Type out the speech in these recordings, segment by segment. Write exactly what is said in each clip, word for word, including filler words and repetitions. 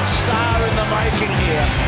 star in the making here.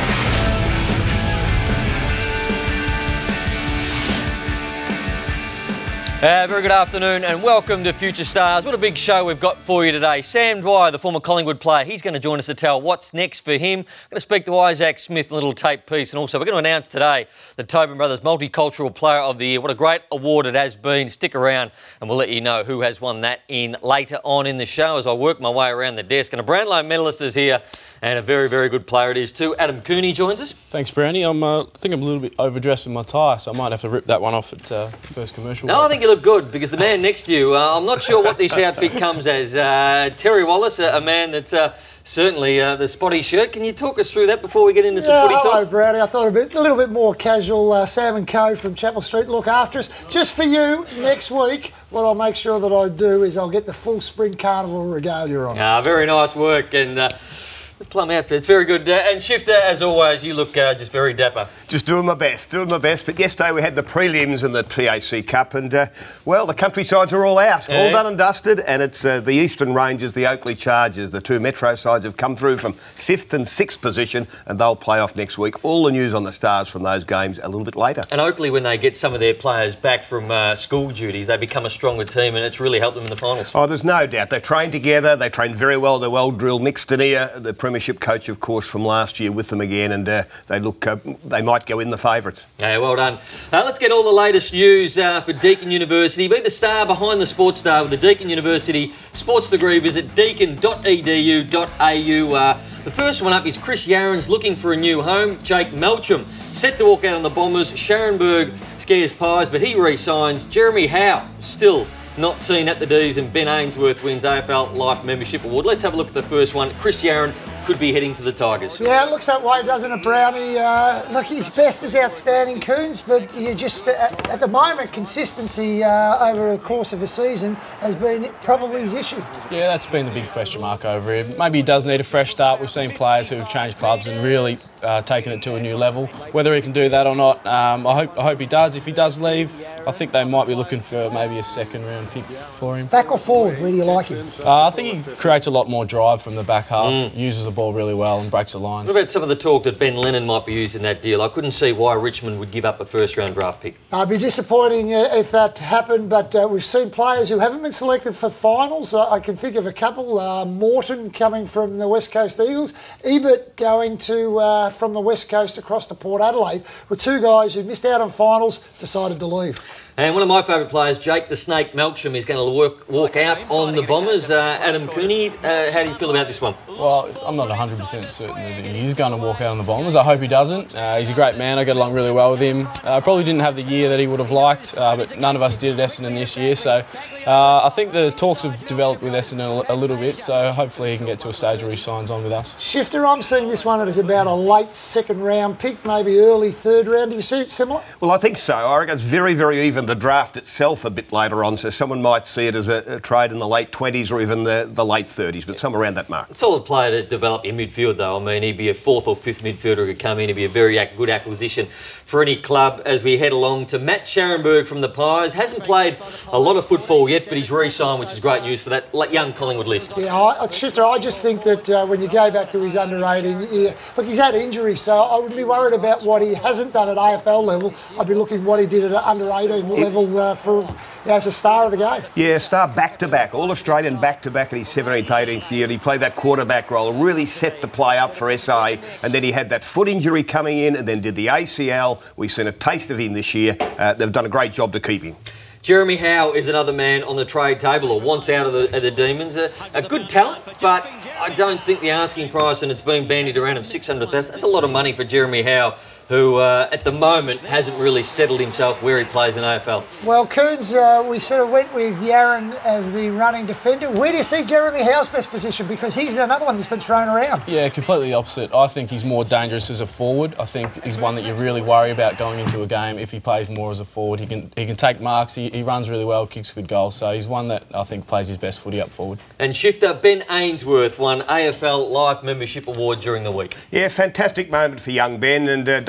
Uh, very good afternoon and welcome to Future Stars. What a big show we've got for you today. Sam Dwyer, the former Collingwood player, he's going to join us to tell what's next for him. We're going to speak to Isaac Smith, a little tape piece, and also we're going to announce today the Tobin Brothers Multicultural Player of the Year. What a great award it has been. Stick around and we'll let you know who has won that in later on in the show as I work my way around the desk. And a Brownlow medalist is here and a very, very good player it is too. Adam Cooney joins us. Thanks, Brownie. I'm, uh, I think I'm a little bit overdressed in my tie, so I might have to rip that one off at uh, first commercial. No, I think you look good because the man next to you, uh, I'm not sure what this outfit comes as. Uh, Terry Wallace, a, a man that's uh, certainly uh, the spotty shirt. Can you talk us through that before we get into some yeah, footy talk? Hello, Brownie. I thought a, bit, a little bit more casual. Uh, Sam and Co from Chapel Street look after us. Just for you, next week, what I'll make sure that I do is I'll get the full Spring Carnival regalia on. Ah, very nice work. And uh, the plum outfit, it's very good. Uh, and Shifter, as always, you look uh, just very dapper. Just doing my best, doing my best. But yesterday we had the prelims in the T A C Cup and, uh, well, the countrysides are all out, yeah. all done and dusted. And it's uh, the Eastern Rangers, the Oakley Chargers, the two Metro sides have come through from fifth and sixth position and they'll play off next week. All the news on the Stars from those games a little bit later. And Oakley, when they get some of their players back from uh, school duties, they become a stronger team and it's really helped them in the finals. Oh, there's no doubt. They train together, they train very well, they're well drilled. Mick Stanier, the Premiership coach, of course, from last year with them again, and uh, they look, uh, they might go in the favourites. Yeah, well done. Uh, let's get all the latest news uh, for Deakin University. Be the star behind the sports star with the Deakin University sports degree. Visit deakin dot e d u dot a u. Uh, the first one up is Chris Yarran's looking for a new home. Jake Melcham set to walk out on the Bombers. Scharenberg scares pies, but he re-signs. Jeremy Howe still not seen at the D's, and Ben Ainsworth wins A F L Life Membership Award. Let's have a look at the first one. Chris Yarran could be heading to the Tigers. Yeah, it looks that way, doesn't it, Brownie? Uh, look, his best is outstanding, Coons, but you just, uh, at the moment, consistency uh, over the course of a season has been probably his issue. Yeah, that's been the big question mark over here. Maybe he does need a fresh start. We've seen players who have changed clubs and really uh, taken it to a new level. Whether he can do that or not, um, I hope I hope he does. If he does leave, I think they might be looking for maybe a second round pick for him. Back or forward, where do you like him? Uh, I think he creates a lot more drive from the back half, Mm. uses the ball really well and breaks the lines. What about some of the talk that Ben Lennon might be used in that deal? I couldn't see why Richmond would give up a first round draft pick. Uh, it'd be disappointing uh, if that happened, but uh, we've seen players who haven't been selected for finals. Uh, I can think of a couple. Uh, Morton coming from the West Coast Eagles, Ebert going to uh, from the West Coast across to Port Adelaide, were two guys who missed out on finals, decided to leave. And one of my favourite players, Jake the Snake Melcham, is going to work, walk out on the Bombers. Uh, Adam Cooney, uh, how do you feel about this one? Well, I'm not one hundred percent certain that he's going to walk out on the Bombers. I hope he doesn't. Uh, he's a great man. I get along really well with him. Uh, probably didn't have the year that he would have liked, uh, but none of us did at Essendon this year. So uh, I think the talks have developed with Essendon a, a little bit, so hopefully he can get to a stage where he signs on with us. Shifter, I'm seeing this one as about a late second round pick, maybe early third round. Do you see it similar? Well, I think so. I reckon it's very, very even. The draft itself a bit later on, so someone might see it as a, a trade in the late twenties or even the, the late thirties, but somewhere around that mark. Solid player to develop your midfield, though. I mean, he'd be a fourth or fifth midfielder who could come in. He'd be a very ac good acquisition for any club as we head along to Matt Scharenberg from the Pies. Hasn't played a lot of football yet, but he's re-signed, which is great news for that young Collingwood list. Yeah, I, Shifter, I just think that uh, when you go back to his under eighteen, yeah, look, he's had injuries, so I wouldn't be worried about what he hasn't done at A F L level. I'd be looking what he did at under eighteen level uh, for, you know, as a star of the game. Yeah, star back-to-back, all-Australian back-to-back at his seventeenth, eighteenth year. He played that quarterback role, really set the play up for S A, and then he had that foot injury coming in and then did the A C L. We've seen a taste of him this year. Uh, they've done a great job to keep him. Jeremy Howe is another man on the trade table, or wants out of the, of the Demons. A, a good talent, but I don't think the asking price, and it's been bandied around of six hundred thousand dollars, that's a lot of money for Jeremy Howe, who uh, at the moment hasn't really settled himself where he plays in A F L. Well, Coons, uh, we sort of went with Yarran as the running defender. Where do you see Jeremy Howe's best position? Because he's another one that's been thrown around. Yeah, completely opposite. I think he's more dangerous as a forward. I think he's one that you really worry about going into a game if he plays more as a forward. He can he can take marks, he, he runs really well, kicks good goals, so he's one that I think plays his best footy up forward. And Shifter, Ben Ainsworth won A F L Life Membership Award during the week. Yeah, fantastic moment for young Ben, and uh,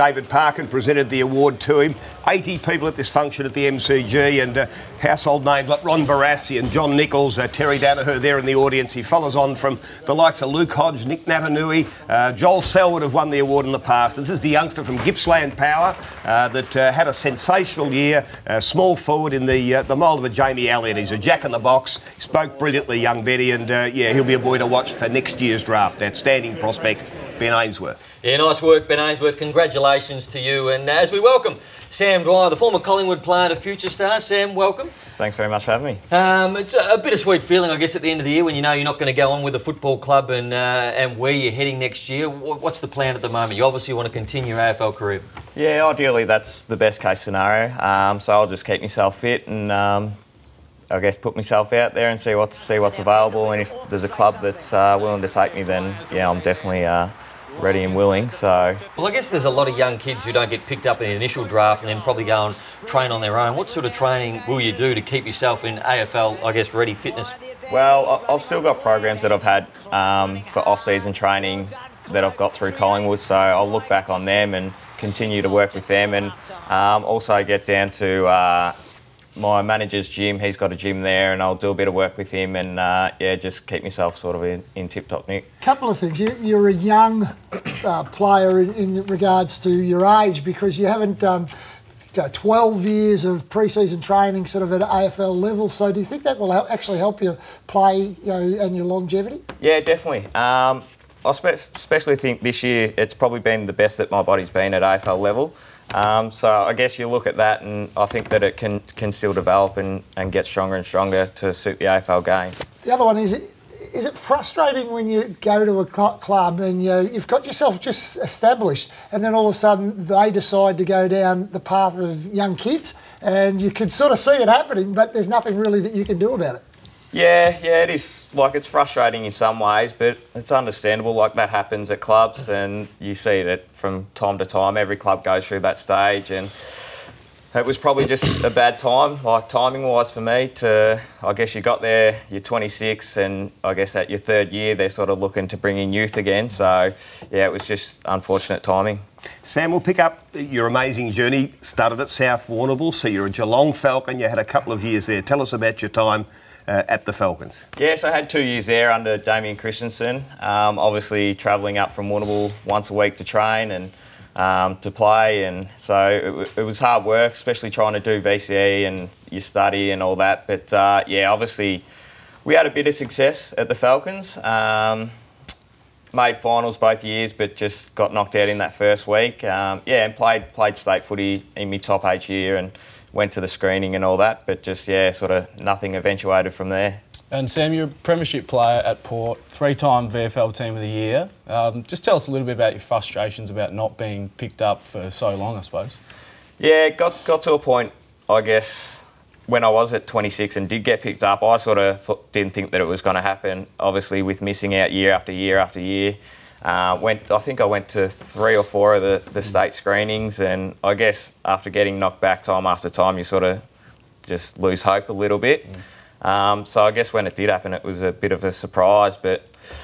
David Parkin presented the award to him. eighty people at this function at the M C G, and uh, household names like Ron Barassi and John Nichols, uh, Terry Danaher there in the audience. He follows on from the likes of Luke Hodge, Nick Natanui. Uh, Joel Selwood have won the award in the past. This is the youngster from Gippsland Power uh, that uh, had a sensational year, uh, small forward in the uh, the mould of a Jamie Elliott. He's a jack in the box. He spoke brilliantly, young Betty, and uh, yeah, he'll be a boy to watch for next year's draft. Outstanding prospect, Ben Ainsworth. Yeah, nice work, Ben Ainsworth. Congratulations to you. And uh, as we welcome Sam Dwyer, the former Collingwood player and future star. Sam, welcome. Thanks very much for having me. Um, it's a, a bittersweet feeling, I guess, at the end of the year when you know you're not going to go on with the football club and uh, and where you're heading next year. What's the plan at the moment? You obviously want to continue your A F L career. Yeah, ideally that's the best case scenario. Um, so I'll just keep myself fit and um, I guess put myself out there and see what's see what's available. And if there's a club that's uh, willing to take me, then yeah, I'm definitely uh, ready and willing. So, well, I guess there's a lot of young kids who don't get picked up in the initial draft and then probably go and train on their own. What sort of training will you do to keep yourself in A F L, I guess, ready fitness? Well, I've still got programs that I've had um, for off-season training that I've got through Collingwood, so I'll look back on them and continue to work with them, and um, also get down to uh, my manager's gym. He's got a gym there, and I'll do a bit of work with him, and uh, yeah, just keep myself sort of in, in tip-top nick. Couple of things. You, you're a young uh, player in, in regards to your age, because you haven't done twelve years of pre-season training sort of at A F L level. So do you think that will help, actually help you play, you know, and your longevity? Yeah, definitely. Um, I spe especially think this year it's probably been the best that my body's been at A F L level. Um, so I guess you look at that and I think that it can can still develop and, and get stronger and stronger to suit the A F L game. The other one is, is it frustrating when you go to a club and you know, you've got yourself just established and then all of a sudden they decide to go down the path of young kids and you can sort of see it happening, but there's nothing really that you can do about it? Yeah, yeah, it is. Like, it's frustrating in some ways, but it's understandable. Like, that happens at clubs, and you see that from time to time. Every club goes through that stage, and it was probably just a bad time, like timing-wise for me. To, I guess you got there, you're twenty-six, and I guess at your third year, they're sort of looking to bring in youth again. So, yeah, it was just unfortunate timing. Sam, we'll pick up your amazing journey. Started at South Warrnambool, so you're a Geelong Falcon. You had a couple of years there. Tell us about your time Uh, at the Falcons. Yes, I had two years there under Damien Christensen. Um, obviously travelling up from Warrnambool once a week to train and um, to play, and so it, it was hard work, especially trying to do V C E and your study and all that. But uh, yeah, obviously we had a bit of success at the Falcons. Um, made finals both years, but just got knocked out in that first week. Um, yeah, and played played state footy in my top age year and went to the screening and all that, but just, yeah, sort of nothing eventuated from there. And Sam, you're a premiership player at Port, three-time V F L Team of the Year. Um, just tell us a little bit about your frustrations about not being picked up for so long, I suppose. Yeah, got got to a point, I guess, when I was at twenty-six and did get picked up, I sort of th didn't think that it was going to happen, obviously with missing out year after year after year. Uh, went, I think I went to three or four of the, the state screenings, and I guess after getting knocked back time after time, you sort of just lose hope a little bit. Mm. Um, so I guess when it did happen, it was a bit of a surprise, but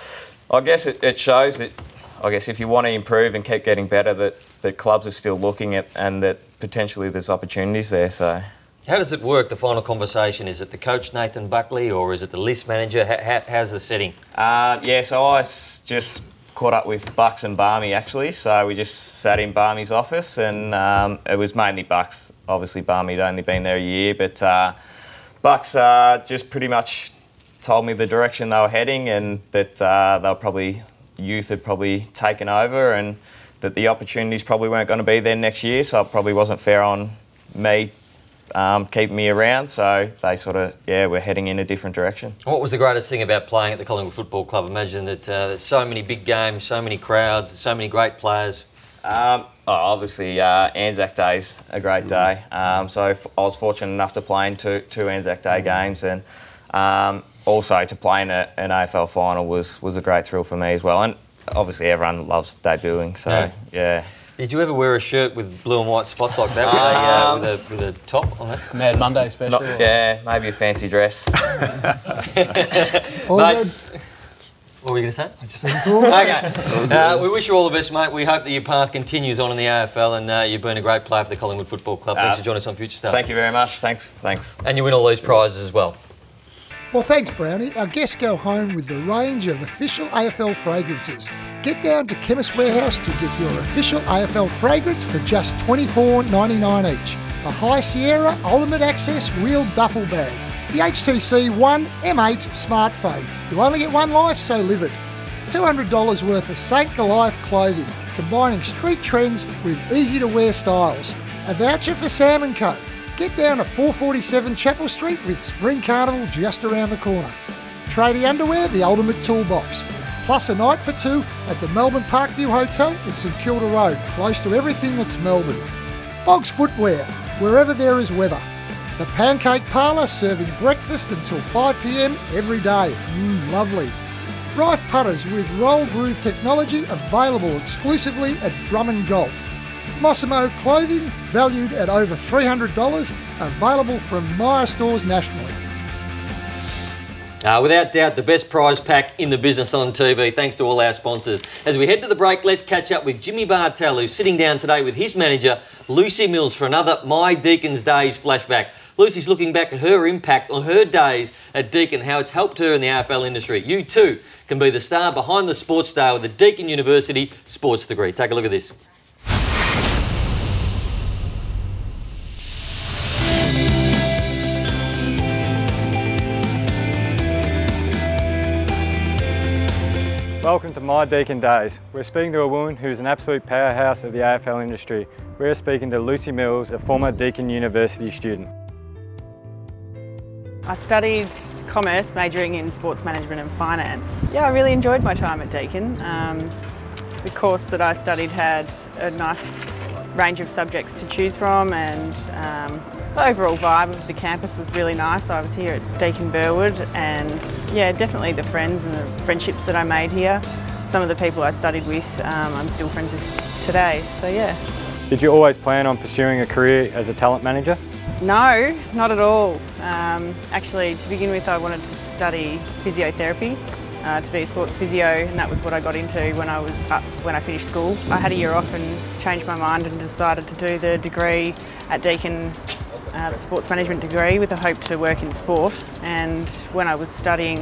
I guess it, it shows that, I guess if you want to improve and keep getting better, that, that clubs are still looking at and that potentially there's opportunities there. So, how does it work, the final conversation? Is it the coach, Nathan Buckley, or is it the list manager? How, how, how's the setting? Uh, yeah, so I just caught up with Bucks and Barmy actually, so we just sat in Barmy's office, and um, it was mainly Bucks. Obviously Barmy'd only been there a year, but uh, Bucks uh, just pretty much told me the direction they were heading, and that uh, they were probably, youth had probably taken over, and that the opportunities probably weren't going to be there next year, so it probably wasn't fair on me Um, keeping me around, so they sort of, yeah, we're heading in a different direction. What was the greatest thing about playing at the Collingwood Football Club? Imagine that uh, there's so many big games, so many crowds, so many great players. Um, oh, obviously, uh, Anzac Day's a great day. Um, so f I was fortunate enough to play in two, two Anzac Day games, and um, also to play in a, an A F L final was, was a great thrill for me as well. And obviously everyone loves debuting, so yeah. yeah. Did you ever wear a shirt with blue and white spots like that, with, a, uh, with, a, with a top on it? Mad Monday special? Not, yeah, maybe a fancy dress. All Mate, good. What were you going to say? I just said it's all. Okay. Uh, we wish you all the best, mate. We hope that your path continues on in the A F L, and uh, you've been a great player for the Collingwood Football Club. Thanks Uh, for joining us on Future Stars. Thank you very much. Thanks. Thanks. And you win all these prizes as well. Well, thanks, Brownie. Our guests go home with the range of official A F L fragrances. Get down to Chemist Warehouse to get your official A F L fragrance for just twenty-four ninety-nine each. A High Sierra Ultimate Access wheeled duffel bag. The H T C One M eight smartphone. You only get one life, so live it. two hundred dollars worth of Saint Goliath clothing, combining street trends with easy-to-wear styles. A voucher for Sam and Co. Get down to four forty-seven Chapel Street with Spring Carnival just around the corner. Tradie Underwear, the ultimate toolbox. Plus a night for two at the Melbourne Parkview Hotel in St Kilda Road, close to everything that's Melbourne. Boggs Footwear, wherever there is weather. The Pancake Parlour, serving breakfast until five p m every day. Mmm, lovely. Rife Putters with Roll Groove technology, available exclusively at Drummond Golf. Mossimo Clothing, valued at over three hundred dollars, available from Myer stores nationally. Uh, without doubt, the best prize pack in the business on T V, thanks to all our sponsors. As we head to the break, let's catch up with Jimmy Bartel, who's sitting down today with his manager, Lucy Mills, for another My Deacon's Days flashback. Lucy's looking back at her impact on her days at Deakin, how it's helped her in the A F L industry. You too can be the star behind the sports star with the Deakin University sports degree. Take a look at this. Welcome to My Deakin Days. We're speaking to a woman who's an absolute powerhouse of the A F L industry. We're speaking to Lucy Mills, a former Deakin University student. I studied commerce, majoring in sports management and finance. Yeah, I really enjoyed my time at Deakin. Um, the course that I studied had a nice range of subjects to choose from, and um, the overall vibe of the campus was really nice. I was here at Deakin Burwood, and yeah, definitely the friends and the friendships that I made here. Some of the people I studied with, um, I'm still friends with today, so yeah. Did you always plan on pursuing a career as a talent manager? No, not at all. Um, actually, to begin with, I wanted to study physiotherapy, uh, to be a sports physio, and that was what I got into when I was uh, when I finished school. I had a year off and changed my mind and decided to do the degree at Deakin, uh, the sports management degree, with a hope to work in sport. And when I was studying,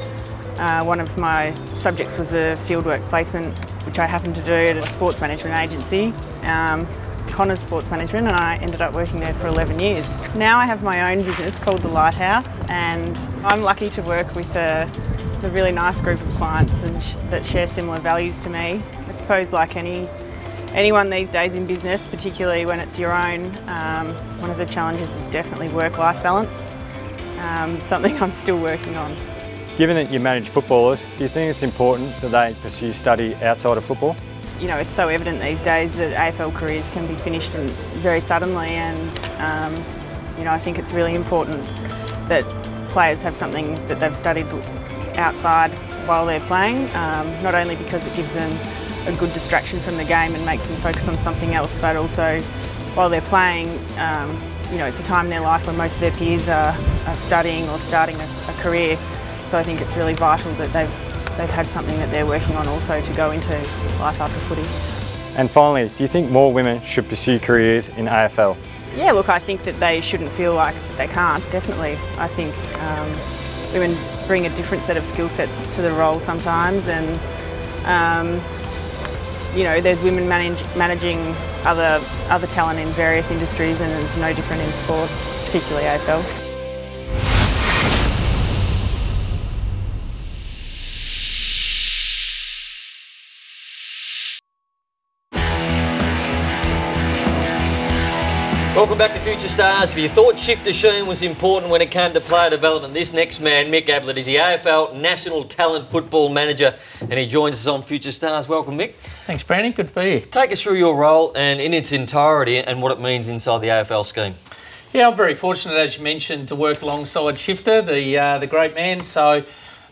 uh, one of my subjects was a fieldwork placement, which I happened to do at a sports management agency. Um, Connors Sports Management, and I ended up working there for eleven years. Now I have my own business called The Lighthouse, and I'm lucky to work with a, a really nice group of clients and sh that share similar values to me. I suppose like any anyone these days in business, particularly when it's your own, um, one of the challenges is definitely work-life balance, um, something I'm still working on. Given that you manage footballers, do you think it's important that they pursue study outside of football? You know, it's so evident these days that A F L careers can be finished in very suddenly, and um, you know, I think it's really important that players have something that they've studied outside while they're playing, um, not only because it gives them a good distraction from the game and makes them focus on something else, but also while they're playing, um, you know, it's a time in their life when most of their peers are, are studying or starting a, a career. So I think it's really vital that they've they've had something that they're working on also to go into life after footy. And finally, do you think more women should pursue careers in A F L? Yeah, look, I think that they shouldn't feel like they can't, definitely. I think um, women bring a different set of skill sets to the role sometimes, and um, you know, there's women manage, managing other, other talent in various industries, and it's no different in sport, particularly A F L. Welcome back to Future Stars. If you thought Shifter Sheen was important when it came to player development, this next man, Mick Ablett, is the A F L National Talent Football Manager, and he joins us on Future Stars. Welcome, Mick. Thanks, Brandon. Good to be here. Take us through your role and in its entirety and what it means inside the A F L scheme. Yeah, I'm very fortunate, as you mentioned, to work alongside Shifter, the uh, the great man. So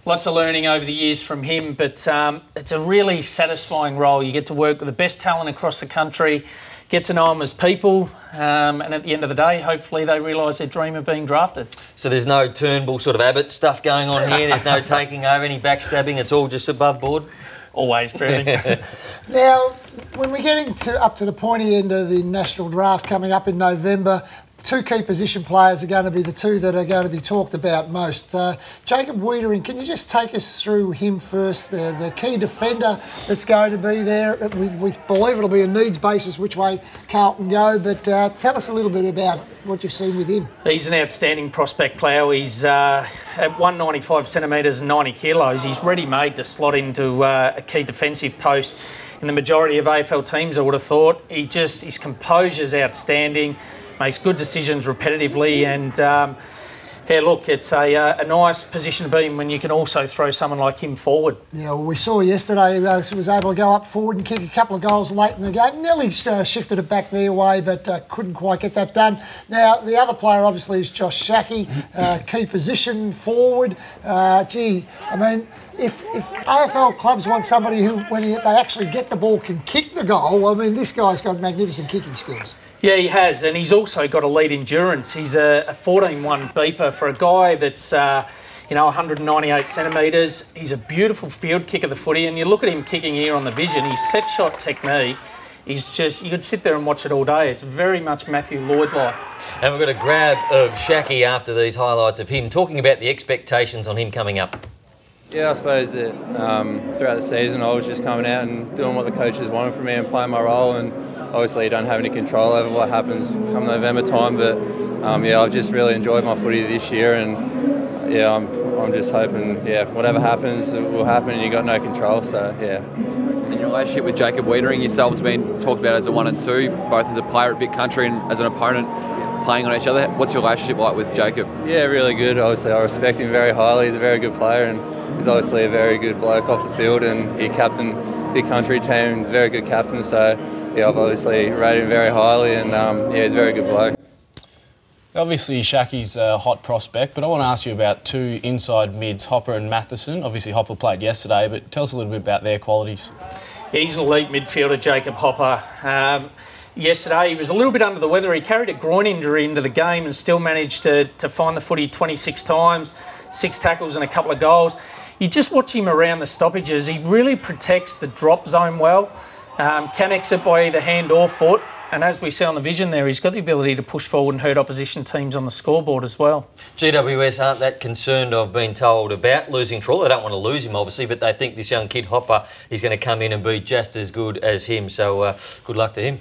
lots of learning over the years from him, but um, it's a really satisfying role. You get to work with the best talent across the country, get to know them as people, um, and at the end of the day, hopefully they realise their dream of being drafted. So there's no Turnbull sort of Abbott stuff going on here, there's no taking over, any backstabbing, it's all just above board? Always, Brownie. Now, when we get into up to the pointy end of the national draft coming up in November, two key position players are going to be the two that are going to be talked about most. Uh, Jacob Weitering, can you just take us through him first, the, the key defender that's going to be there? We, we believe it'll be a needs basis which way Carlton go, but uh, tell us a little bit about what you've seen with him. He's an outstanding prospect, Clow. He's uh, at one ninety-five centimetres and ninety kilos. He's ready-made to slot into uh, a key defensive post in the majority of A F L teams, I would have thought. He just, his composure's outstanding. Makes good decisions repetitively, and um, yeah, look, it's a, uh, a nice position to be in when you can also throw someone like him forward. Yeah, well, we saw yesterday he uh, was able to go up forward and kick a couple of goals late in the game. Nearly uh, shifted it back their way, but uh, couldn't quite get that done. Now, the other player obviously is Josh Schache, uh, key position forward. Uh, gee, I mean, If, if A F L clubs want somebody who, when they actually get the ball, can kick the goal, I mean, this guy's got magnificent kicking skills. Yeah, he has, and he's also got elite endurance. He's a fourteen one beeper for a guy that's, uh, you know, one ninety-eight centimetres. He's a beautiful field kick of the footy, and you look at him kicking here on the vision, his set shot technique, he's just, you could sit there and watch it all day. It's very much Matthew Lloyd-like. And we've got a grab of Schache after these highlights of him, talking about the expectations on him coming up. Yeah, I suppose that um, throughout the season I was just coming out and doing what the coaches wanted from me and playing my role, and obviously you don't have any control over what happens come November time, but um, yeah, I've just really enjoyed my footy this year, and yeah, I'm, I'm just hoping, yeah, whatever happens it will happen, and you've got no control, so yeah. And your relationship with Jacob Weitering, yourself has been talked about as a one and two, both as a player at Vic Country and as an opponent playing on each other. What's your relationship like with Jacob? Yeah, really good. Obviously I respect him very highly, he's a very good player, and he's obviously a very good bloke off the field, and he captained Vic Country team, he's a very good captain, so yeah, I've obviously rated him very highly, and um, yeah, he's a very good bloke. Obviously, Schache's a hot prospect, but I want to ask you about two inside mids, Hopper and Matheson. Obviously, Hopper played yesterday, but tell us a little bit about their qualities. Yeah, he's an elite midfielder, Jacob Hopper. Um, yesterday, he was a little bit under the weather. He carried a groin injury into the game and still managed to, to find the footy twenty-six times, six tackles and a couple of goals. You just watch him around the stoppages. He really protects the drop zone well. Um, can exit by either hand or foot, and as we see on the vision there, he's got the ability to push forward and hurt opposition teams on the scoreboard as well. G W S aren't that concerned, I've been told, about losing Troll. They don't want to lose him, obviously, but they think this young kid Hopper is going to come in and be just as good as him, so uh, good luck to him.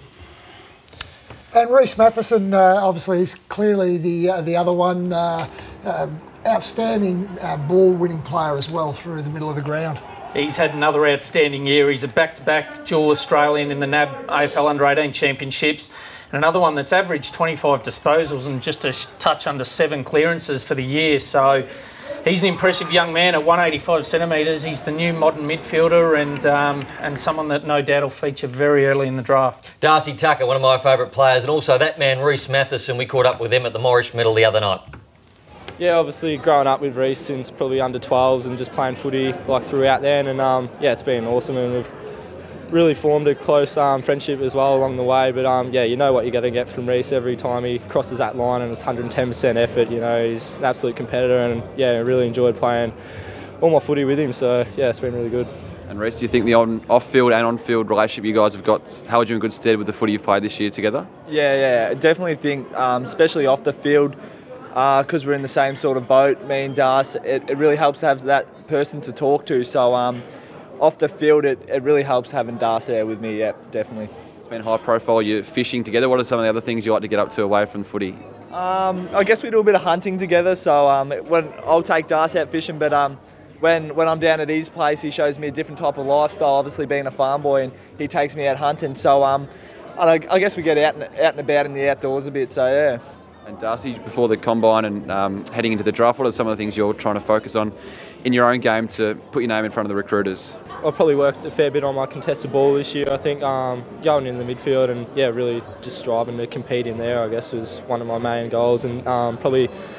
And Reece Matheson, uh, obviously, is clearly the uh, the other one. Uh, uh, outstanding uh, ball-winning player as well through the middle of the ground. He's had another outstanding year. He's a back-to-back dual Australian in the N A B A F L under eighteen championships, and another one that's averaged twenty-five disposals and just a touch under seven clearances for the year. So he's an impressive young man at one eighty-five centimetres. He's the new modern midfielder, and um, and someone that no doubt will feature very early in the draft. Darcy Tucker, one of my favourite players, and also that man Reece Matheson. We caught up with them at the Morris Medal the other night. Yeah, obviously growing up with Reece since probably under twelves and just playing footy like throughout then, and um, yeah, it's been awesome, and we've really formed a close um, friendship as well along the way. But um, yeah, you know what you're going to get from Reece every time he crosses that line, and it's one hundred ten percent effort. You know, he's an absolute competitor, and yeah, I really enjoyed playing all my footy with him. So yeah, it's been really good. And Reece, do you think the on, off-field and on-field relationship you guys have got held you in good stead with the footy you've played this year together? Yeah, yeah, I definitely think, um, especially off the field, because uh, we're in the same sort of boat, me and Darce, it, it really helps to have that person to talk to. So um, off the field, it, it really helps having Darce there with me, yeah, definitely. It's been high profile, you're fishing together. What are some of the other things you like to get up to away from the footy? Um, I guess we do a bit of hunting together, so um, when I'll take Darce out fishing, but um, when, when I'm down at his place, he shows me a different type of lifestyle, obviously being a farm boy, and he takes me out hunting. So um, I, I guess we get out and, out and about in the outdoors a bit, so yeah. And Darcy, before the combine and um, heading into the draft, what are some of the things you're trying to focus on in your own game to put your name in front of the recruiters? I've probably worked a fair bit on my contested ball this year. I think um, going in the midfield and yeah, really just striving to compete in there, I guess, was one of my main goals, and um, probably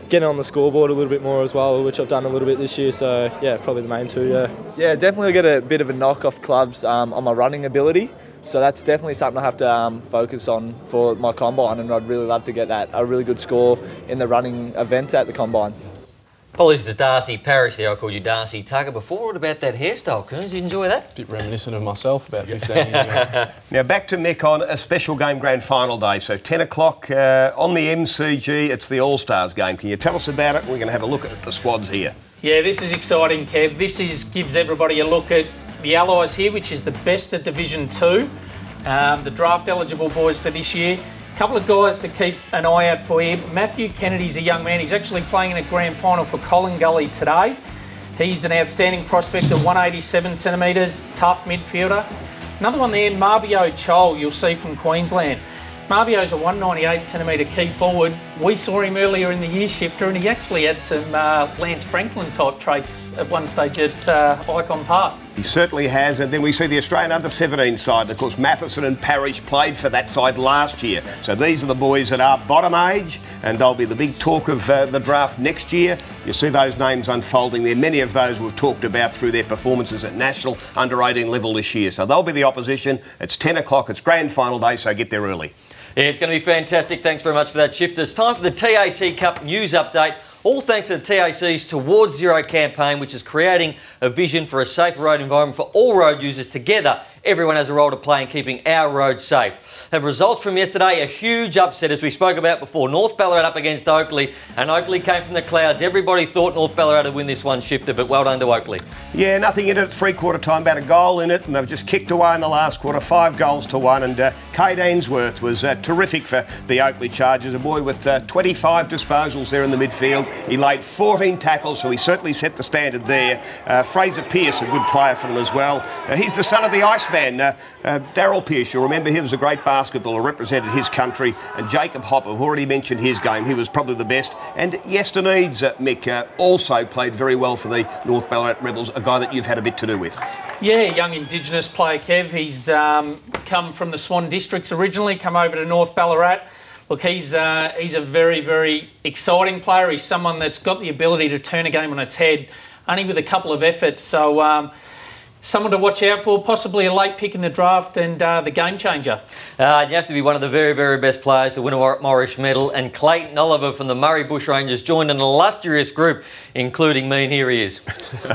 getting on the scoreboard a little bit more as well, which I've done a little bit this year. So yeah, probably the main two. Yeah. Yeah, definitely get a bit of a knock off clubs um, on my running ability. So that's definitely something I have to um, focus on for my combine, and I'd really love to get that a really good score in the running event at the combine. Apologies to Darcy Parish there. I called you Darcy Tucker before. What about that hairstyle, Coons? Did you enjoy that? A bit reminiscent of myself about fifteen years ago. Now back to Mick on a special game grand final day. So ten o'clock uh, on the M C G, it's the All-Stars game. Can you tell us about it? We're going to have a look at the squads here. Yeah, this is exciting, Kev. This is gives everybody a look at the Allies here, which is the best at Division two. Um, the draft eligible boys for this year. A couple of guys to keep an eye out for here. Matthew Kennedy's a young man. He's actually playing in a grand final for Collingully today. He's an outstanding prospect at one eighty-seven centimetres, tough midfielder. Another one there, Marbio Chol, you'll see from Queensland. Marbio's a one ninety-eight centimetre key forward. We saw him earlier in the year, Shifter, and he actually had some uh, Lance Franklin type traits at one stage at uh, Icon Park. He certainly has, and then we see the Australian under seventeen side. And of course, Matheson and Parrish played for that side last year. So these are the boys that are bottom age, and they'll be the big talk of uh, the draft next year. You see those names unfolding there. Many of those we've talked about through their performances at national under eighteen level this year. So they'll be the opposition. It's ten o'clock, it's grand final day, so get there early. Yeah, it's going to be fantastic. Thanks very much for that, Shifter. It's time for the T A C Cup news update. All thanks to the T A C's Towards Zero campaign, which is creating a vision for a safer road environment for all road users. Together, everyone has a role to play in keeping our roads safe. The results from yesterday, a huge upset, as we spoke about before. North Ballarat up against Oakleigh, and Oakleigh came from the clouds. Everybody thought North Ballarat would win this one, Shifter, but well done to Oakleigh. Yeah, nothing in it at three-quarter time, about a goal in it, and they've just kicked away in the last quarter, five goals to one, and uh, Cade Ainsworth was uh, terrific for the Oakleigh Chargers, a boy with uh, twenty-five disposals there in the midfield. He laid fourteen tackles, so he certainly set the standard there. Uh, Fraser Pearce, a good player for them as well. Uh, he's the son of the Iceman, uh, uh, Daryl Pearce. You'll remember he was a great basketballer, represented his country, and Jacob Hopper, who've already mentioned his game, he was probably the best. And Yeston Eads, uh, Mick, uh, also played very well for the North Ballarat Rebels, a guy that you've had a bit to do with. Yeah, young Indigenous player, Kev. He's um, come from the Swan Districts originally, come over to North Ballarat. Look, he's uh, he's a very, very exciting player. He's someone that's got the ability to turn a game on its head, only with a couple of efforts. So um, someone to watch out for, possibly a late pick in the draft and uh, the game changer. Uh, you have to be one of the very, very best players to win a Morris medal. And Clayton Oliver from the Murray Bushrangers joined an illustrious group, including me, and here he is.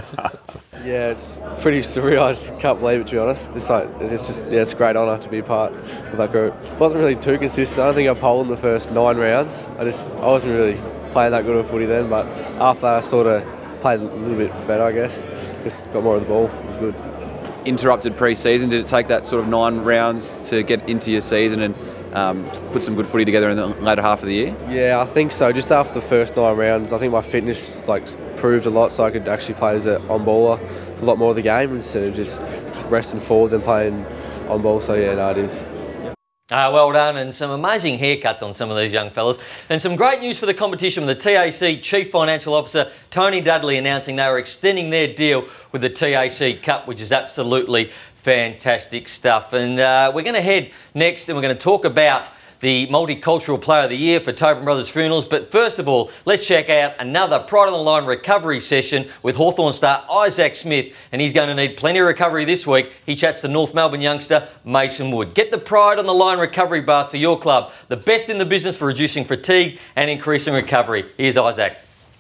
Yeah, it's pretty surreal. I just can't believe it, to be honest. It's like it's just yeah, it's a great honour to be part of that group. It wasn't really too consistent. I don't think I polled in the first nine rounds. I just I wasn't really playing that good of footy then, but after that I sort of played a little bit better, I guess. Just got more of the ball. It was good. Interrupted pre-season. Did it take that sort of nine rounds to get into your season and um, put some good footy together in the later half of the year? Yeah, I think so. Just after the first nine rounds, I think my fitness like improved a lot, so I could actually play as an on-baller a lot more of the game instead of just, just resting forward than playing on-ball. So yeah, no, it is. Uh, well done, and some amazing haircuts on some of these young fellas. And some great news for the competition with the T A C Chief Financial Officer Tony Dudley announcing they were extending their deal with the T A C Cup, which is absolutely fantastic stuff. And uh, we're going to head next and we're going to talk about the Multicultural Player of the Year for Tobin Brothers Funerals. But first of all, let's check out another Pride on the Line recovery session with Hawthorn star Isaac Smith, and he's going to need plenty of recovery this week. He chats to North Melbourne youngster Mason Wood. Get the Pride on the Line recovery bars for your club, the best in the business for reducing fatigue and increasing recovery. Here's Isaac.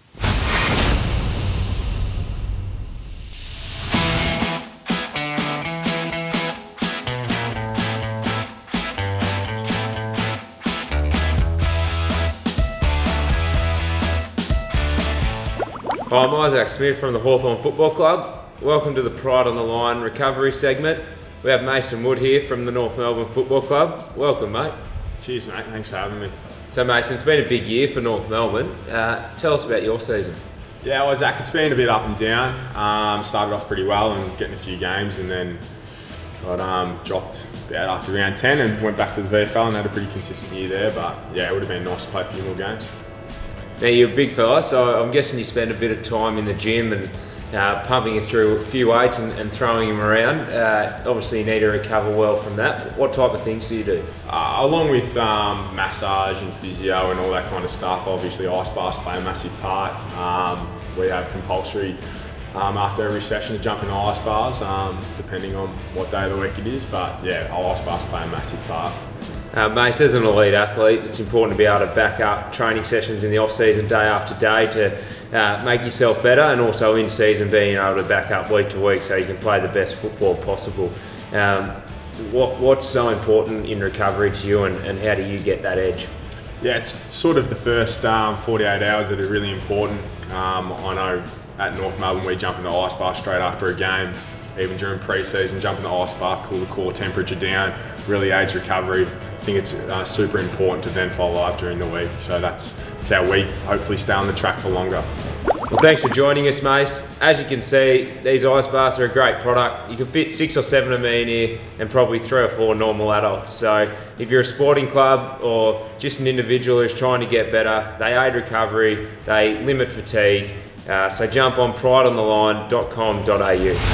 Hi, I'm Isaac Smith from the Hawthorn Football Club. Welcome to the Pride on the Line recovery segment. We have Mason Wood here from the North Melbourne Football Club. Welcome, mate. Cheers, mate. Thanks for having me. So, Mason, it's been a big year for North Melbourne. Uh, tell us about your season. Yeah, Isaac, it's been a bit up and down. Um, started off pretty well and getting a few games, and then got um, dropped about after round ten and went back to the V F L and had a pretty consistent year there. But yeah, it would have been nice to play a few more games. Now, you're a big fella, so I'm guessing you spend a bit of time in the gym and uh, pumping you through a few weights and, and throwing him around. Uh, obviously, you need to recover well from that. What type of things do you do? Uh, along with um, massage and physio and all that kind of stuff, obviously ice baths play a massive part. Um, we have compulsory um, after every session to jump in ice bars, um, depending on what day of the week it is. But yeah, ice bars play a massive part. Uh, Mace, as an elite athlete, it's important to be able to back up training sessions in the off-season day after day to uh, make yourself better, and also in season being able to back up week to week so you can play the best football possible. Um, what, what's so important in recovery to you, and, and how do you get that edge? Yeah, it's sort of the first um, forty-eight hours that are really important. Um, I know at North Melbourne we jump in the ice bath straight after a game. Even during pre-season, jump in the ice bath, cool the core temperature down, really aids recovery. I think it's uh, super important to then follow up during the week. So that's, that's how we hopefully stay on the track for longer. Well, thanks for joining us, Mace. As you can see, these ice baths are a great product. You can fit six or seven of them in here and probably three or four normal adults. So if you're a sporting club or just an individual who's trying to get better, they aid recovery, they limit fatigue. Uh, so jump on pride on the line dot com dot a u.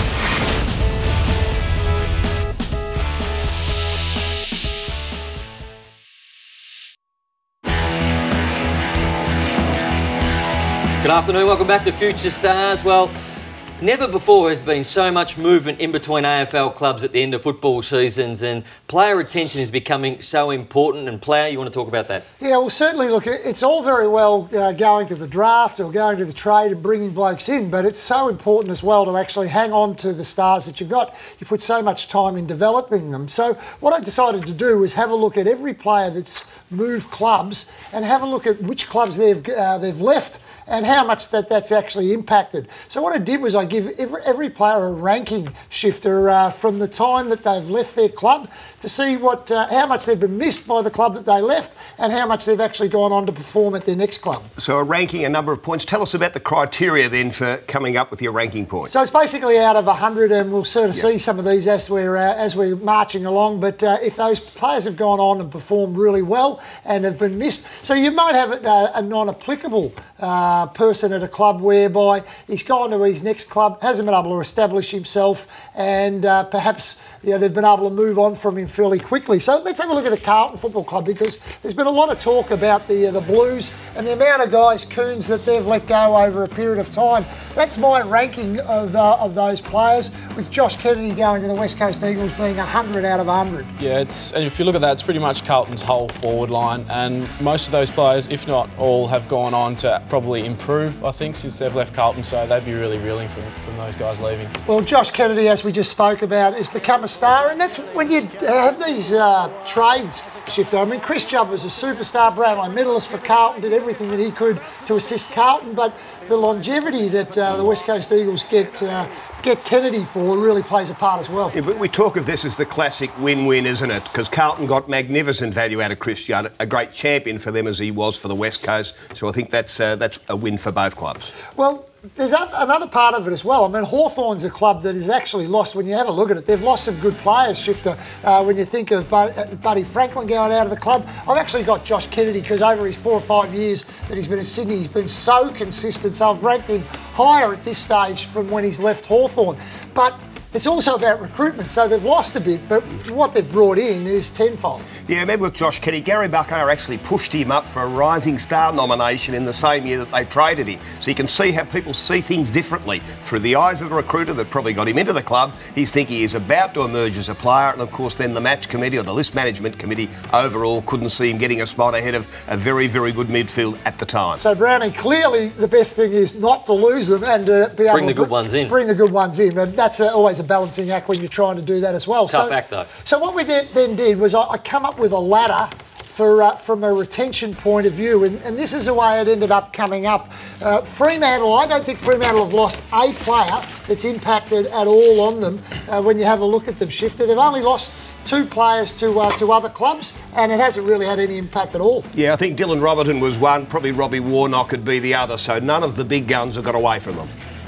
Good afternoon, welcome back to Future Stars. Well, never before has been so much movement in between A F L clubs at the end of football seasons, and player retention is becoming so important. And player, you want to talk about that? Yeah, well, certainly, look, it's all very well uh, going to the draft or going to the trade and bringing blokes in, but it's so important as well to actually hang on to the stars that you've got. You put so much time in developing them. So what I decided to do was have a look at every player that's moved clubs and have a look at which clubs they've uh, they've left and how much that that's actually impacted. So what I did was I give every, every player a ranking shifter uh, from the time that they've left their club to see what uh, how much they've been missed by the club that they left and how much they've actually gone on to perform at their next club. So a ranking, a number of points. Tell us about the criteria then for coming up with your ranking points. So it's basically out of one hundred, and we'll sort of Yep. see some of these as we're uh, as we're marching along. But uh, if those players have gone on and performed really well and have been missed, so you might have a, a non-applicable uh, person at a club whereby he's gone to his next club, hasn't been able to establish himself, and uh, perhaps you know, they've been able to move on from him fairly quickly. So let's have a look at the Carlton Football Club, because there's been a lot of talk about the uh, the Blues and the amount of guys, Coons, that they've let go over a period of time. That's my ranking of uh, of those players, with Josh Kennedy going to the West Coast Eagles being one hundred out of one hundred. Yeah, it's, and if you look at that, it's pretty much Carlton's whole forward line, and most of those players, if not all, have gone on to probably improve, I think, since they've left Carlton, so they'd be really reeling from, from those guys leaving. Well, Josh Kennedy, as we just spoke about, has become a star, and that's when you have these uh, trades, Shifter. I mean, Chris Judd was a superstar, Brownlow medalist for Carlton, did everything that he could to assist Carlton, but the longevity that uh, the West Coast Eagles get uh, get Kennedy for really plays a part as well. Yeah, but we talk of this as the classic win-win, isn't it? Because Carlton got magnificent value out of Chris Judd, a great champion for them as he was for the West Coast. So I think that's uh, that's a win for both clubs. Well, there's another part of it as well. I mean, Hawthorn's a club that has actually lost, when you have a look at it, they've lost some good players, Shifter. Uh, when you think of Buddy Franklin going out of the club, I've actually got Josh Kennedy, because over his four or five years that he's been in Sydney, he's been so consistent, so I've ranked him higher at this stage from when he's left Hawthorn. But it's also about recruitment, so they've lost a bit, but what they've brought in is tenfold. Yeah, maybe with Josh Kennedy, Gary Buckner actually pushed him up for a Rising Star nomination in the same year that they traded him. So you can see how people see things differently. Through the eyes of the recruiter that probably got him into the club, he's thinking he's about to emerge as a player, and of course then the match committee or the list management committee overall couldn't see him getting a spot ahead of a very, very good midfield at the time. So Brownie, clearly the best thing is not to lose them and uh, be able Bring the to good ones in. Bring the good ones in, and that's uh, always a balancing act when you're trying to do that as well. Tough so, act though. So what we did, then did was I, I come up with a ladder for uh, from a retention point of view, and, and this is the way it ended up coming up. Uh, Fremantle, I don't think Fremantle have lost a player that's impacted at all on them uh, when you have a look at them, Shifter. They've only lost two players to uh, to other clubs, and it hasn't really had any impact at all. Yeah, I think Dylan Robertson was one, probably Robbie Warnock could be the other, so none of the big guns have got away from them.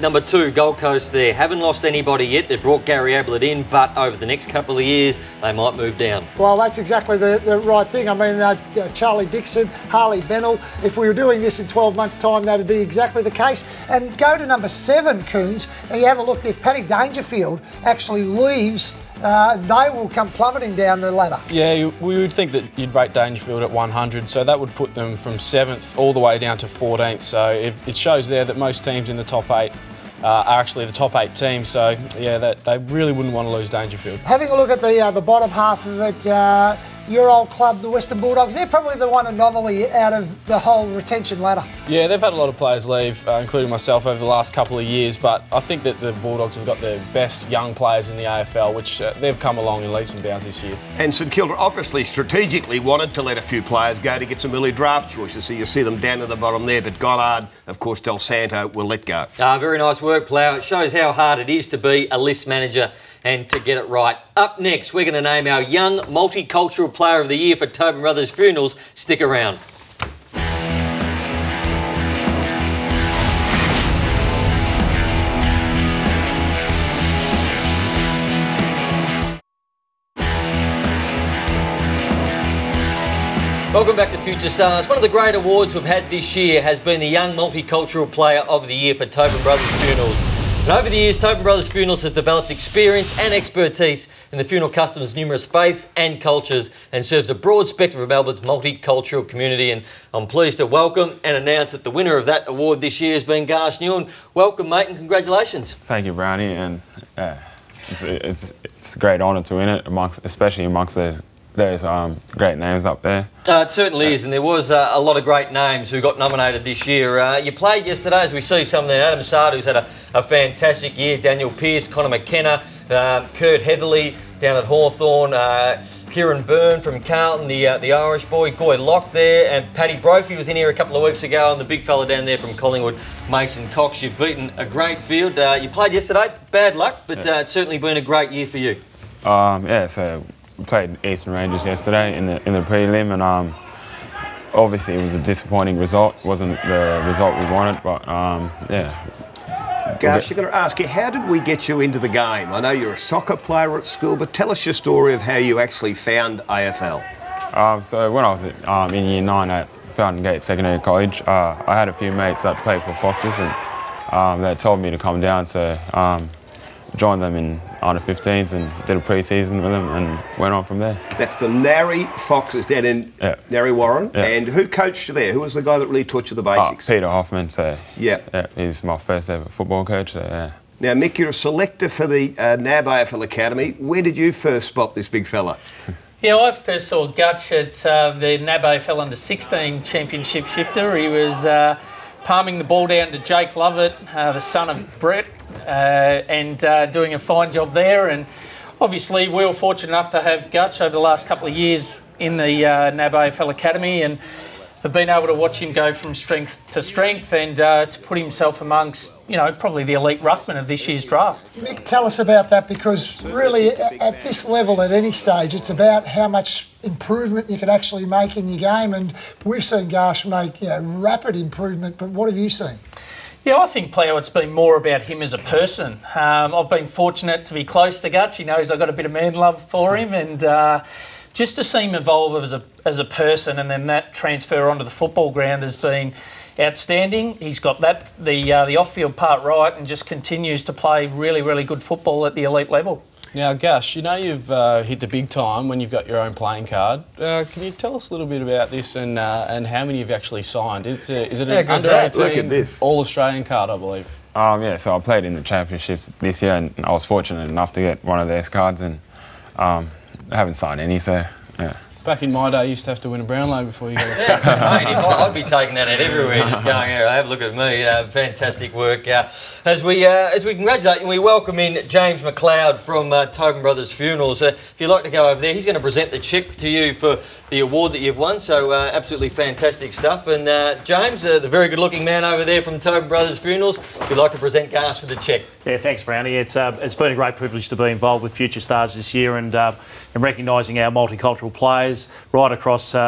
number two, Gold Coast there. Haven't lost anybody yet. They've brought Gary Ablett in, but over the next couple of years, they might move down. Well, that's exactly the, the right thing. I mean, uh, uh, Charlie Dixon, Harley Bennell, if we were doing this in twelve months' time, that would be exactly the case. And go to number seven, Coons, and you have a look. If Paddy Dangerfield actually leaves, Uh, they will come plummeting down the ladder. Yeah, you, we would think that you'd rate Dangerfield at one hundred, so that would put them from seventh all the way down to fourteenth. So if, it shows there that most teams in the top eight uh, are actually the top eight teams. So yeah, that, they really wouldn't want to lose Dangerfield. Having a look at the uh, the bottom half of it, uh, your old club, the Western Bulldogs, they're probably the one anomaly out of the whole retention ladder. Yeah, they've had a lot of players leave, uh, including myself, over the last couple of years, but I think that the Bulldogs have got the best young players in the A F L, which uh, they've come along in leaps and bounds this year. And St Kilda obviously strategically wanted to let a few players go to get some early draft choices, so you see them down at the bottom there, but Gollard, of course, Del Santo will let go. Uh, very nice work, Plough. It shows how hard it is to be a list manager and to get it right. Up next, we're going to name our Young Multicultural Player of the Year for Tobin Brothers Funerals. Stick around. Welcome back to Future Stars. One of the great awards we've had this year has been the Young Multicultural Player of the Year for Tobin Brothers Funerals. And over the years, Tobin Brothers Funerals has developed experience and expertise in the funeral customs' numerous faiths and cultures and serves a broad spectrum of Melbourne's multicultural community. And I'm pleased to welcome and announce that the winner of that award this year has been Garsh Newen. Welcome, mate, and congratulations. Thank you, Brownie, and uh, it's, it's, it's a great honour to win it, amongst, especially amongst those There's um, great names up there. Uh, it certainly is, and there was uh, a lot of great names who got nominated this year. Uh, you played yesterday, as we see some of them. Adam Sard, who's had a, a fantastic year. Daniel Pearce, Connor McKenna, uh, Kurt Heatherly down at Hawthorn, uh, Kieran Byrne from Carlton, the uh, the Irish boy, Goy Locke there, and Paddy Brophy was in here a couple of weeks ago, and the big fella down there from Collingwood, Mason Cox. You've beaten a great field. Uh, you played yesterday, bad luck, but uh, it's certainly been a great year for you. Um, yeah, so we played Eastern Rangers yesterday in the in the prelim, and um, obviously it was a disappointing result. It wasn't the result we wanted, but um, yeah. Garsh, I've got to ask you, how did we get you into the game? I know you're a soccer player at school, but tell us your story of how you actually found A F L. Um, so when I was at, um, in year nine at Fountain Gate Secondary College, uh, I had a few mates that played for Foxes, and um, they told me to come down, so um, joined them in under fifteens and did a pre-season with them and went on from there. That's the Narry Foxes down in yeah. Narry Warren. Yeah. And who coached you there? Who was the guy that really taught you the basics? Oh, Peter Hoffman, so yeah. yeah, he's my first ever football coach, so yeah. Now, Mick, you're a selector for the uh, N A B A F L Academy. Where did you first spot this big fella? Yeah, I first saw Gutch at uh, the N A B A F L under sixteen championship shifter. He was uh, palming the ball down to Jake Lovett, uh, the son of Brett, uh, and uh, doing a fine job there. And obviously, we were fortunate enough to have Gutch over the last couple of years in the uh, N A B A F L Academy, and have been able to watch him go from strength to strength and uh, to put himself amongst, you know, probably the elite ruckman of this year's draft. Mick, tell us about that, because really at this level, at any stage, it's about how much improvement you can actually make in your game, and we've seen Garsh make, you know, rapid improvement, but what have you seen? Yeah, I think, Pleo, it's been more about him as a person. Um, I've been fortunate to be close to Gutch. He knows I've got a bit of man love for him, and uh, just to see him evolve as a as a person, and then that transfer onto the football ground has been outstanding. He's got that the uh, the off-field part right, and just continues to play really, really good football at the elite level. Now, Garsh, you know you've uh, hit the big time when you've got your own playing card. Uh, can you tell us a little bit about this and uh, and how many you've actually signed? It's a, is it an yeah, under eighteen All-Australian card, I believe? Um, yeah, so I played in the championships this year, and I was fortunate enough to get one of those cards, and um, I haven't signed any, so yeah. Back in my day, you used to have to win a Brownlow before you got a yeah, mate, if I, I'd be taking that out everywhere, just going, here, have a look at me. Uh, fantastic work. Uh, as we uh, as we congratulate and we welcome in James McLeod from uh, Tobin Brothers Funerals. Uh, if you'd like to go over there, he's going to present the cheque to you for the award that you've won. So uh, absolutely fantastic stuff. And uh, James, uh, the very good-looking man over there from Tobin Brothers Funerals, if you'd like to present Garsh with the cheque. Yeah, thanks, Brownie. It's uh, it's been a great privilege to be involved with Future Stars this year, and uh, and recognising our multicultural players right across uh,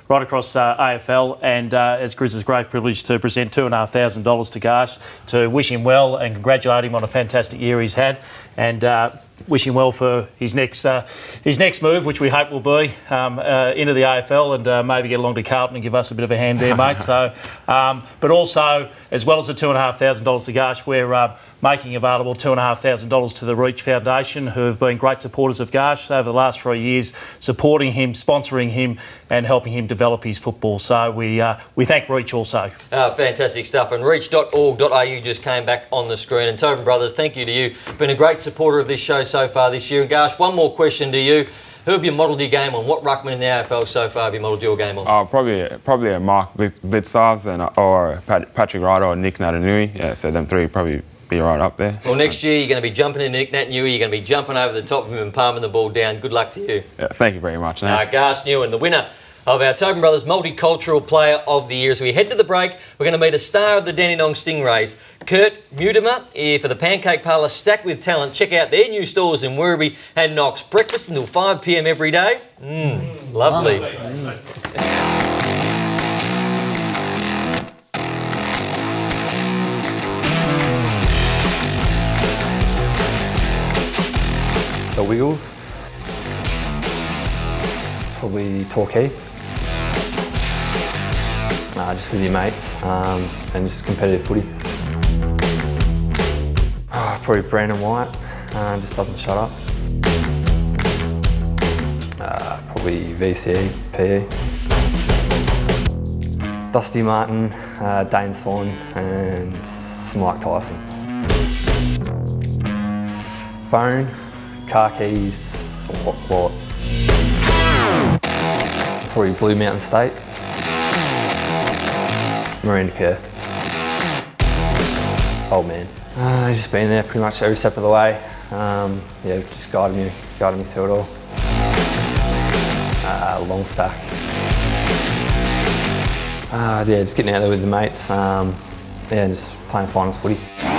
right across uh, A F L, and uh, it's Grizz's great privilege to present two and a half thousand dollars to Garsh to wish him well and congratulate him on a fantastic year he's had, and uh, wish him well for his next uh, his next move, which we hope will be um, uh, into the A F L and uh, maybe get along to Carlton and give us a bit of a hand there, mate. So, um, but also, as well as the two and a half thousand dollars to Garsh, we're uh, making available two and a half thousand dollars to the Reach Foundation, who have been great supporters of Garsh over the last three years, supporting him, sponsoring him, and helping him develop his football. So we uh, we thank Reach also. Oh, fantastic stuff. And reach dot org dot a u just came back on the screen. And Tobin Brothers, thank you to you. Been a great supporter of this show so far this year. And Garsh, one more question to you. Who have you modelled your game on? What ruckman in the A F L so far have you modelled your game on? Uh, probably probably a Mark Blicavs and or Patrick Ryder or Nick Naitanui. Yeah, so them three probably be right up there. Well, next year you're going to be jumping in Nick Naitanui, you're going to be jumping over the top of him and palming the ball down. Good luck to you. Yeah, thank you very much. Uh, Garsh Newen, the winner of our Tobin Brothers Multicultural Player of the Year. As we head to the break, we're going to meet a star of the Dandenong Stingrays, Kurt Mutimer, here for the Pancake Parlour stacked with talent. Check out their new stores in Werribee and Knox. Breakfast until five p m every day. Mmm, lovely. Mm. The Wiggles, probably Torquay, uh, just with your mates um, and just competitive footy. Oh, probably Brandon White, uh, just doesn't shut up. Uh, probably V C E, P E. Dusty Martin, uh, Dane Swan and Mike Tyson. Phone. Car keys, what, what? Probably Blue Mountain State. Miranda Kerr. Old man. Uh, he's just been there pretty much every step of the way. Um, yeah, just guided me, guided me through it all. Uh, long stack. Uh, yeah, just getting out there with the mates. Um, yeah, and just playing finals footy.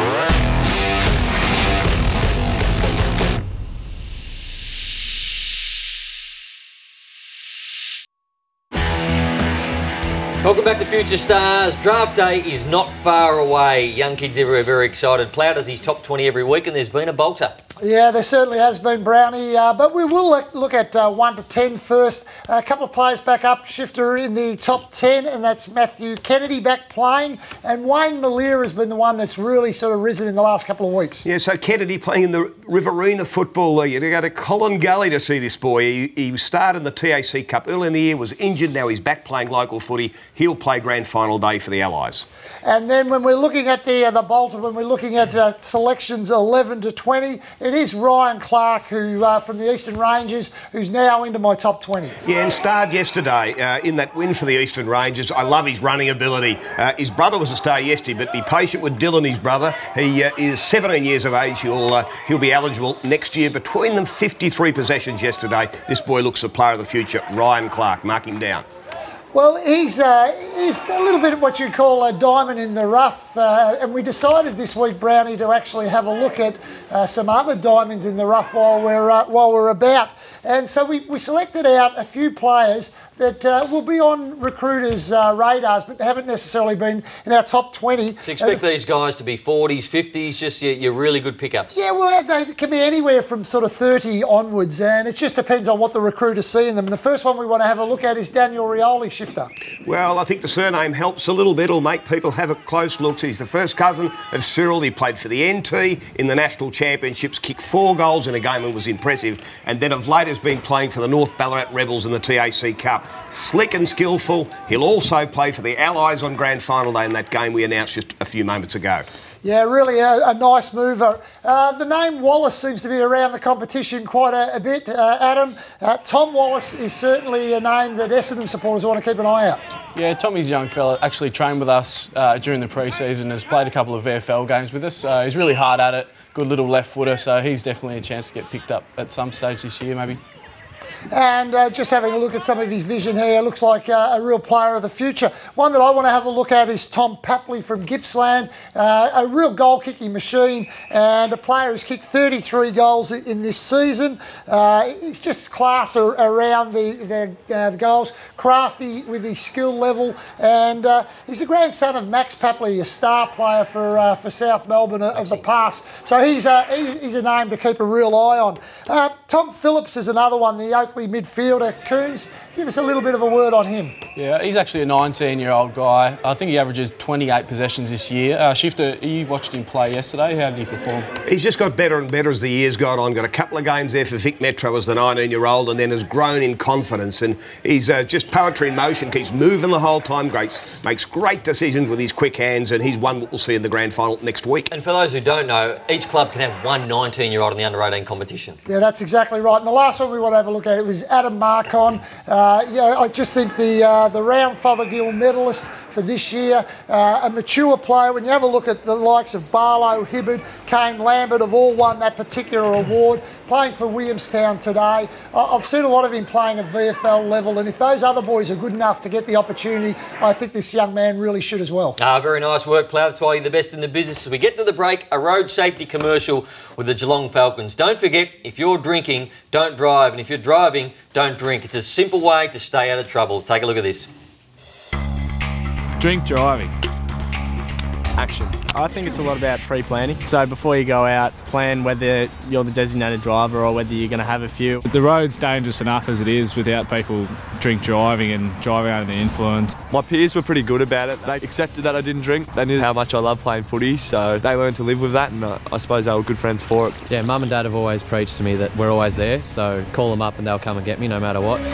Welcome back to Future Stars. Draft day is not far away. Young kids everywhere very excited. Plough does his top twenty every week and there's been a bolter. Yeah, there certainly has been, Brownie, uh, but we will look, look at uh, one to ten first. A couple of players back up, shifter in the top ten, and that's Matthew Kennedy back playing, and Wayne Malia has been the one that's really sort of risen in the last couple of weeks. Yeah, so Kennedy playing in the Riverina Football League. You go to Colin Gully to see this boy. He, he started in the T A C Cup early in the year, was injured, now he's back playing local footy. He'll play grand final day for the Allies. And then when we're looking at the uh, the bolter, when we're looking at uh, selections eleven to twenty, it is Ryan Clark, who uh, from the Eastern Rangers, who's now into my top twenty. Yeah, and starred yesterday uh, in that win for the Eastern Rangers. I love his running ability. Uh, his brother was a star yesterday, but be patient with Dylan, his brother. He uh, is seventeen years of age. He'll uh, he'll be eligible next year. Between them, fifty-three possessions yesterday. This boy looks a player of the future. Ryan Clark, mark him down. Well, he's, uh, he's a little bit of what you call a diamond in the rough, uh, and we decided this week, Brownie, to actually have a look at uh, some other diamonds in the rough while we're, uh, while we're about. And so we, we selected out a few players that uh, will be on recruiters' uh, radars, but haven't necessarily been in our top twenty. So expect uh, these guys to be forties, fifties, just your, your really good pickups? Yeah, well, they can be anywhere from sort of thirty onwards, and it just depends on what the recruiters see in them. And the first one we want to have a look at is Daniel Rioli, shifter. Well, I think the surname helps a little bit. It'll make people have a close look. He's the first cousin of Cyril. He played for the N T in the National Championships, kicked four goals in a game and was impressive. And then of late has been playing for the North Ballarat Rebels in the T A C Cup. Slick and skillful. He'll also play for the Allies on grand final day in that game we announced just a few moments ago. Yeah, really a, a nice mover. Uh, the name Wallace seems to be around the competition quite a, a bit, uh, Adam. Uh, Tom Wallace is certainly a name that Essendon supporters want to keep an eye out. Yeah, Tommy's a young fella, actually trained with us uh, during the pre-season, has played a couple of V F L games with us. Uh, he's really hard at it, good little left footer, so he's definitely a chance to get picked up at some stage this year maybe. And uh, just having a look at some of his vision here, looks like uh, a real player of the future. One that I want to have a look at is Tom Papley from Gippsland, uh, a real goal-kicking machine and a player who's kicked thirty-three goals in this season. Uh, he's just class ar around the, the, uh, the goals, crafty with his skill level, and uh, he's the grandson of Max Papley, a star player for uh, for South Melbourne of the past. So he's a, he's a name to keep a real eye on. Uh, Tom Phillips is another one, the Oakley midfielder. Coons, give us a little bit of a word on him. Yeah, he's actually a nineteen-year-old guy. I think he averages twenty-eight possessions this year. Uh, Shifter, you watched him play yesterday. How did he perform? He's just got better and better as the years got on. Got a couple of games there for Vic Metro as the nineteen-year-old, and then has grown in confidence. And he's uh, just poetry in motion. Keeps moving the whole time. Great, makes great decisions with his quick hands, and he's one we'll see in the grand final next week. And for those who don't know, each club can have one nineteen-year-old in the under eighteen competition. Yeah, that's exactly right. And the last one we want to have a look at it was Adam Marcon. Uh, yeah, I just think the uh, the round Fothergill medalist for this year, uh, a mature player. When you have a look at the likes of Barlow, Hibbard, Kane Lambert have all won that particular award. Playing for Williamstown today. I've seen a lot of him playing at V F L level, and if those other boys are good enough to get the opportunity, I think this young man really should as well. Ah, very nice work, Plough. That's why you're the best in the business. As we get to the break, a road safety commercial with the Geelong Falcons. Don't forget, if you're drinking, don't drive, and if you're driving, don't drink. It's a simple way to stay out of trouble. Take a look at this. Drink driving. Action. I think it's a lot about pre-planning. So before you go out, plan whether you're the designated driver or whether you're going to have a few. The road's dangerous enough as it is without people drink driving and driving under the influence. My peers were pretty good about it. They accepted that I didn't drink. They knew how much I love playing footy, so they learned to live with that, and I suppose they were good friends for it. Yeah, Mum and Dad have always preached to me that we're always there, so call them up and they'll come and get me no matter what.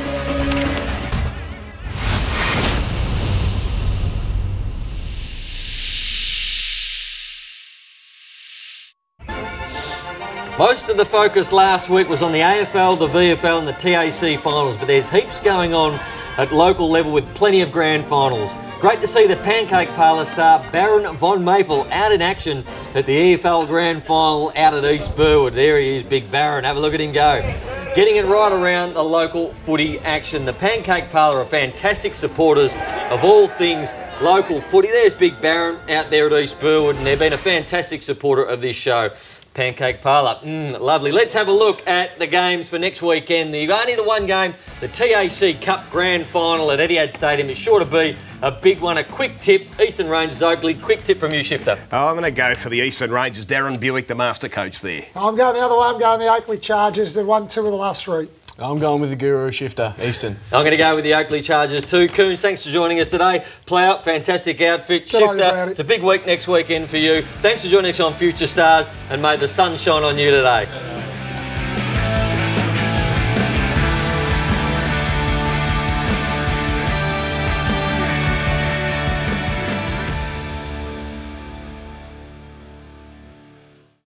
Most of the focus last week was on the A F L, the V F L and the T A C finals, but there's heaps going on at local level with plenty of grand finals. Great to see the Pancake Parlour star Baron Von Maple out in action at the E F L Grand Final out at East Burwood. There he is, Big Baron. Have a look at him go. Getting it right around the local footy action. The Pancake Parlour are fantastic supporters of all things local footy. There's Big Baron out there at East Burwood, and they've been a fantastic supporter of this show. Pancake Parlour, mm, lovely. Let's have a look at the games for next weekend. The only the one game, the T A C Cup Grand Final at Etihad Stadium is sure to be a big one. A quick tip, Eastern Rangers Oakley. Quick tip from you, Shifter. Oh, I'm going to go for the Eastern Rangers. Darren Buick, the master coach there. I'm going the other way. I'm going the Oakley Chargers. They've won two of the last three. I'm going with the Guru Shifter, Eastern. I'm going to go with the Oakley Chargers too. Coons, thanks for joining us today. Plough, fantastic outfit. Good Shifter, it. it's a big week next weekend for you. Thanks for joining us on Future Stars, and may the sun shine on you today.